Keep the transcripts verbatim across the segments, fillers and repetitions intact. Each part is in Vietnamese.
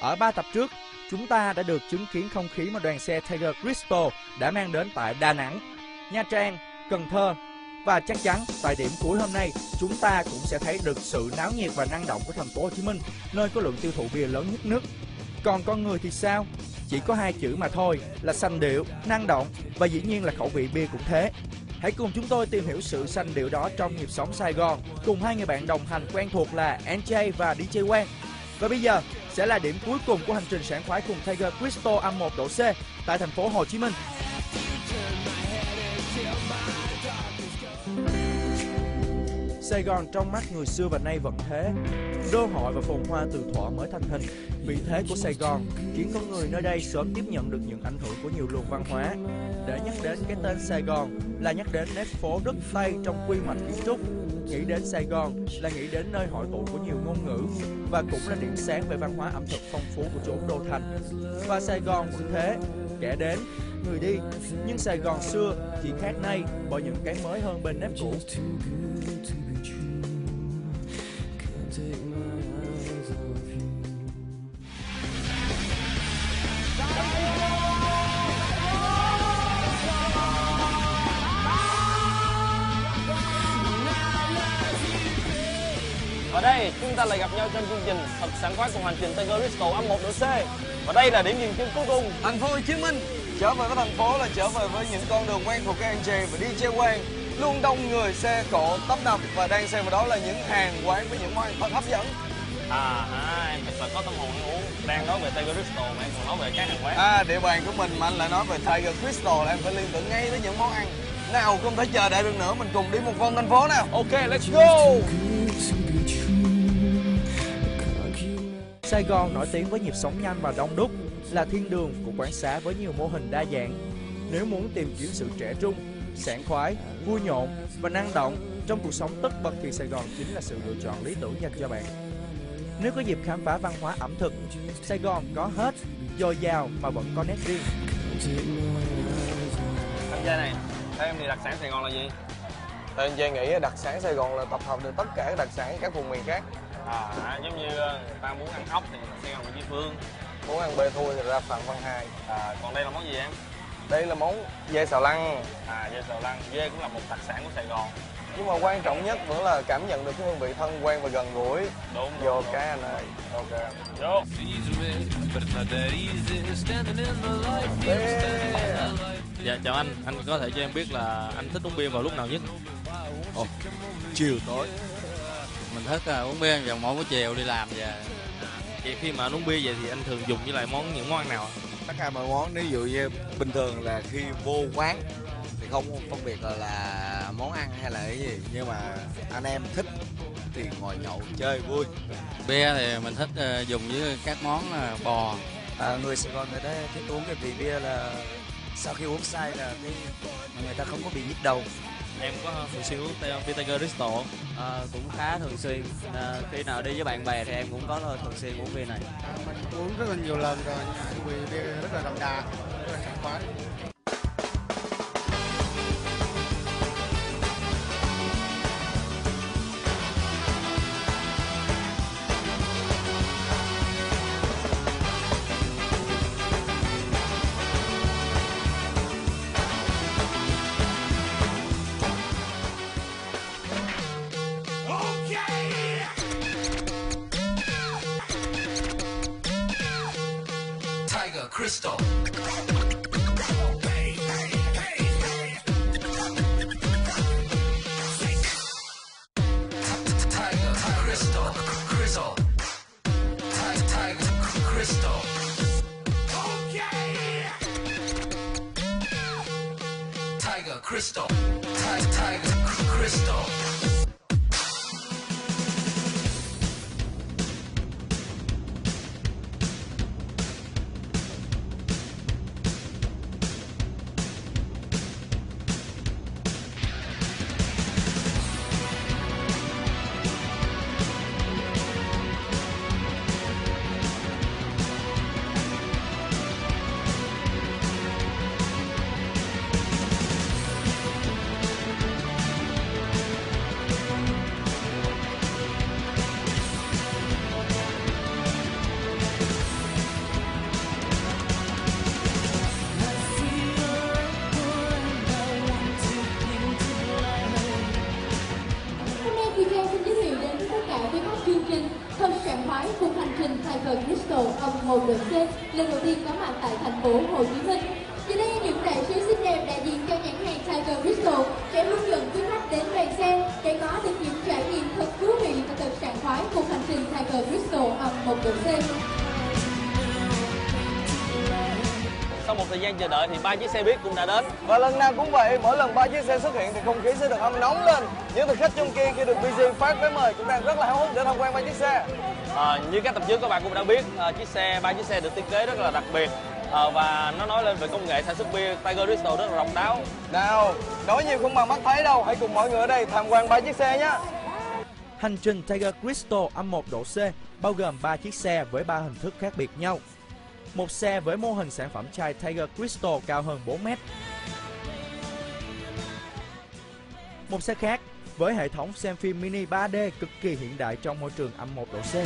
Ở ba tập trước, chúng ta đã được chứng kiến không khí mà đoàn xe Tiger Crystal đã mang đến tại Đà Nẵng, Nha Trang, Cần Thơ. Và chắc chắn tại điểm cuối hôm nay, chúng ta cũng sẽ thấy được sự náo nhiệt và năng động của thành phố Hồ Chí Minh, nơi có lượng tiêu thụ bia lớn nhất nước. Còn con người thì sao? Chỉ có hai chữ mà thôi, là sành điệu, năng động và dĩ nhiên là khẩu vị bia cũng thế. Hãy cùng chúng tôi tìm hiểu sự sành điệu đó trong nhịp sống Sài Gòn cùng hai người bạn đồng hành quen thuộc là en jay và đê jay Quang. Và bây giờ sẽ là điểm cuối cùng của hành trình sảng khoái cùng Tiger Crystal âm một độ C tại thành phố Hồ Chí Minh. Sài Gòn trong mắt người xưa và nay vẫn thế, đô hội và phồn hoa từ thuở mới thành hình. Vị thế của Sài Gòn khiến con người nơi đây sớm tiếp nhận được những ảnh hưởng của nhiều luồng văn hóa. Để nhắc đến cái tên Sài Gòn là nhắc đến nét phố rất Tây trong quy hoạch kiến trúc. Nghĩ đến Sài Gòn là nghĩ đến nơi hội tụ của nhiều ngôn ngữ và cũng là điểm sáng về văn hóa ẩm thực phong phú của chốn đô thành. Và Sài Gòn vẫn thế, kẻ đến, người đi, nhưng Sài Gòn xưa chỉ khác nay bởi những cái mới hơn bên nếp cũ. Và đây, chúng ta lại gặp nhau trong chương trình thật sảng khoái cùng hành trình Tiger Crystal âm một độ C. Và đây là điểm dừng chân cuối cùng, thành phố Hồ Chí Minh. Trở về với thành phố là trở về với những con đường quen thuộc của en jay và đê jay Quang. Luôn đông người, xe cộ tấp nập và đang xem vào đó là những hàng quán với những món ăn thật hấp dẫn. À ha, em thật là có tâm hồn ăn uống. Đang nói về Tiger Crystal mà em còn nói về các hàng quán. À, địa bàn của mình mà anh lại nói về Tiger Crystal là em phải liên tưởng ngay tới những món ăn. Nào, không thể chờ đợi được nữa, mình cùng đi một vòng thành phố nào. Ok, let's go. Sài Gòn nổi tiếng với nhịp sống nhanh và đông đúc, là thiên đường của quán xá với nhiều mô hình đa dạng. Nếu muốn tìm kiếm sự trẻ trung, sảng khoái, vui nhộn và năng động trong cuộc sống tất bật thì Sài Gòn chính là sự lựa chọn lý tưởng dành cho bạn. Nếu có dịp khám phá văn hóa ẩm thực, Sài Gòn có hết, dồi dào mà vẫn có nét riêng. Anh Jay này, theo em thì đặc sản Sài Gòn là gì? Theo anh Jay nghĩ đặc sản Sài Gòn là tập hợp được tất cả các đặc sản các vùng miền khác. À, giống như người ta muốn ăn ốc thì Sài Gòn Nguyễn Chí Phương, muốn ăn bê thui thì ra Phạm Văn Hai. À, còn đây là món gì em? Đây là món dê xào lăng. À, dê xào lăng, dê cũng là một đặc sản của Sài Gòn. Nhưng mà quan trọng nhất vẫn là cảm nhận được cái hương vị thân quen và gần gũi. Đúng, vô đúng, cái anh ơi. Ok, vô. Dạ, chào anh, anh có thể cho em biết là anh thích uống bia vào lúc nào nhất? Ồ, chiều tối. Mình thích uh, uống bia vào mỗi buổi chiều đi làm về. Vậy khi mà anh uống bia vậy thì anh thường dùng với lại món những món ăn nào? Tất cả mọi món, ví dụ như bình thường là khi vô quán thì không phân biệt là, là món ăn hay là cái gì, nhưng mà anh em thích thì ngồi nhậu chơi vui. Bia thì mình thích uh, dùng với các món uh, bò. À, người Sài Gòn người ta thích uống cái vị bia là sau khi uống say là cái người ta không có bị nhức đầu. Em có thường xuyên uống bia Tiger Crystal không? À, cũng khá thường xuyên. À, khi nào đi với bạn bè thì em cũng có thường xuyên uống bia này. À, mình uống rất là nhiều lần rồi, vì bia rất là đậm đà, rất là sảng khoái. Crystal. Crystal, Tiger, Tiger, Crystal. Tiger Crystal âm một độ C lần đầu tiên có mặt tại thành phố Hồ Chí Minh. Giờ đây những đại sứ xinh đẹp đại diện cho nhãn hàng Tiger Crystal sẽ hướng dẫn quý khách đến đoàn xe để có được những trải nghiệm thật thú vị và thật sảng khoái cùng hành trình Tiger Crystal âm một độ C. Sau một thời gian chờ đợi thì ba chiếc xe buýt cũng đã đến. Và lần nào cũng vậy, mỗi lần ba chiếc xe xuất hiện thì không khí sẽ được hâm nóng lên. Những thực khách trong kia khi được bê giê phát vé mời cũng đang rất là háo hức để tham quan ba chiếc xe. À, như các tập trước các bạn cũng đã biết, à, chiếc xe ba chiếc xe được thiết kế rất là đặc biệt. À, và nó nói lên về công nghệ sản xuất bia Tiger Crystal rất là độc đáo. Nào, nói nhiều không bằng mắt thấy đâu, hãy cùng mọi người ở đây tham quan ba chiếc xe nhé. Hành trình Tiger Crystal âm một độ C bao gồm ba chiếc xe với ba hình thức khác biệt nhau. Một xe với mô hình sản phẩm chai Tiger Crystal cao hơn bốn mét. Một xe khác với hệ thống xem phim mini ba D cực kỳ hiện đại trong môi trường âm một độ C.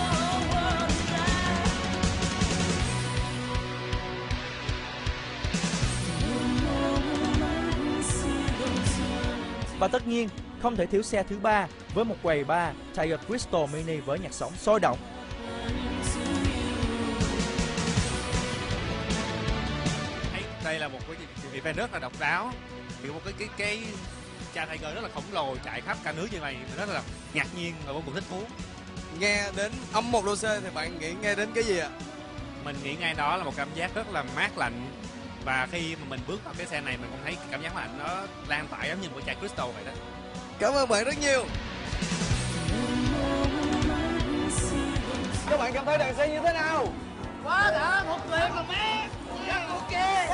Và tất nhiên, không thể thiếu xe thứ ba với một quầy bar Tiger Crystal Mini với nhạc sống sôi động. Đây là một cái event rất là độc đáo, kiểu một cái cái cái chai Tiger rất là khổng lồ chạy khắp cả nước như vậy, mình rất là ngạc nhiên và vô cùng thích thú. Nghe đến âm một độ C thì bạn nghĩ nghe đến cái gì ạ? Mình nghĩ ngay đó là một cảm giác rất là mát lạnh, và khi mà mình bước vào cái xe này mình cũng thấy cảm giác lạnh nó lan tỏa giống như một chai Crystal vậy đó. Cảm ơn bạn rất nhiều. Các bạn cảm thấy đoàn xe như thế nào? Quá đã, một tuyệt là mát. Rất ok.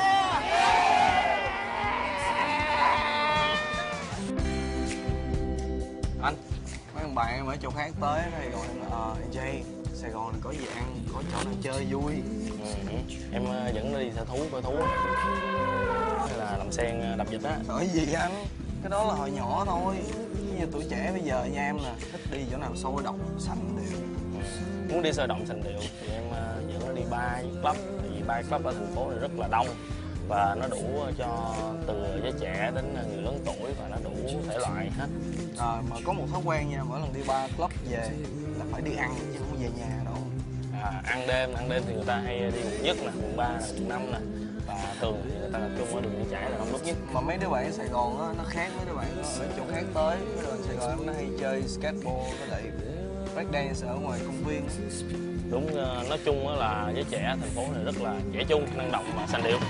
Anh, mấy ông bạn em ở chỗ khác tới này gọi ờ uh, Jay, Sài Gòn này có gì ăn, có chỗ nào chơi vui. Ừ, em dẫn nó đi sở thú coi thú hay là làm sen đập vịt á. Bởi gì anh? Cái đó là hồi nhỏ thôi. Như tuổi trẻ bây giờ nha em nè, thích đi chỗ nào sôi động, sành điệu. Ừ. Muốn đi sôi động sành điệu thì em dẫn nó đi bar với club. Vì bar club ở thành phố này rất là đông và nó đủ cho từ giới trẻ đến người lớn tuổi và nó đủ thể loại hết. À, mà có một thói quen nha, mỗi lần đi bar club về là phải đi ăn chứ không về nhà đâu. À, ăn đêm, ăn đêm thì người ta hay đi quận nhất nè, quận ba nè, quận năm nè. Và thường thì người ta tập trung ở đường Nguyễn Trãi là đông đúc nhất. Mà mấy đứa bạn ở Sài Gòn á, nó khác mấy đứa bạn ở chỗ khác tới. Mấy đứa bạn Sài Gòn nó hay chơi skateboard với lại breakdance ở ngoài công viên. Đúng, nói chung là giới trẻ thành phố này rất là trẻ trung, năng động và sành điệu.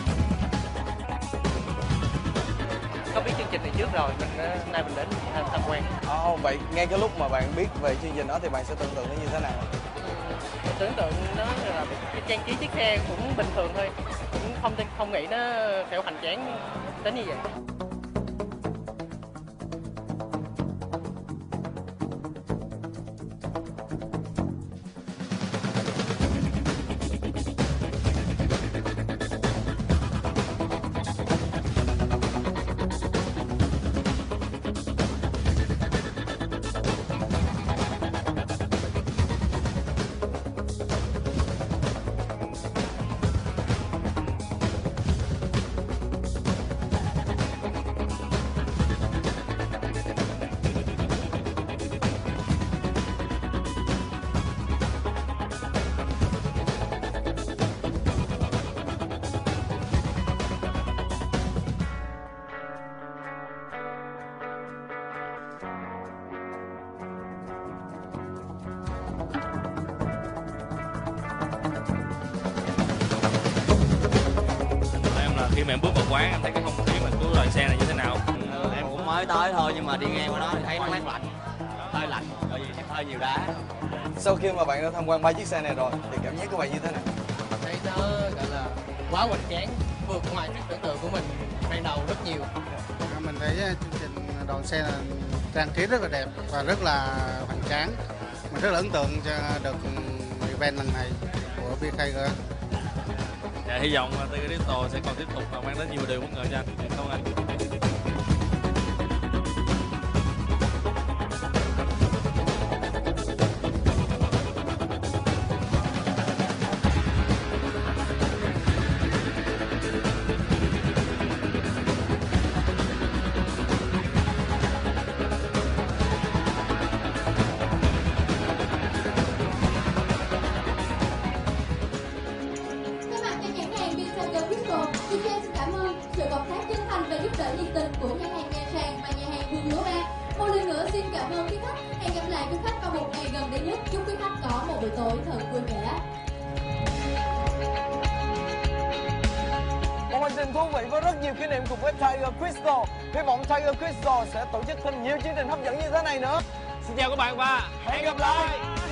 Có biết chương trình này trước rồi, mình nay mình đến tham quan. Ồ, vậy ngay cái lúc mà bạn biết về chương trình đó thì bạn sẽ tưởng tượng nó như thế nào? Mình tưởng tượng nó là cái trang trí chiếc xe cũng bình thường thôi, cũng không không nghĩ nó sẽ hoành tráng đến như vậy. Khi mà em bước vào quán em thấy cái không khí mà của đoàn xe này như thế nào? Ừ, em cũng mới tới thôi nhưng mà đi ngang qua đó thì thấy nó mát lạnh, hơi lạnh, rồi gì hơi nhiều đá. Sau khi mà bạn đã tham quan ba chiếc xe này rồi thì cảm giác của bạn như thế nào? Thấy nó gọi là quá hoành tráng, vượt ngoài sức tưởng tượng của mình ban đầu rất nhiều. Mình thấy chương trình đoàn xe là trang trí rất là đẹp và rất là hoành tráng. Mình rất là ấn tượng cho được event lần này của bê ca giê. Dạ, hy vọng Tiger Crystal sẽ còn tiếp tục và mang đến nhiều điều bất ngờ cho anh. Không anh? Tiger Crystal. đi jay xin cảm ơn sự cộng tác chân thành và giúp đỡ nhiệt tình của nhà hàng Nha Trang và nhà hàng Vương Lúa A. Một lần nữa xin cảm ơn quý khách. Hẹn gặp lại quý khách vào một ngày gần đây nhất. Chúc quý khách có một buổi tối thật vui vẻ. Một hành trình thú vị với rất nhiều kỷ niệm cùng với Tiger Crystal. Hy vọng Tiger Crystal sẽ tổ chức thêm nhiều chương trình hấp dẫn như thế này nữa. Xin chào các bạn và Hẹn gặp lại.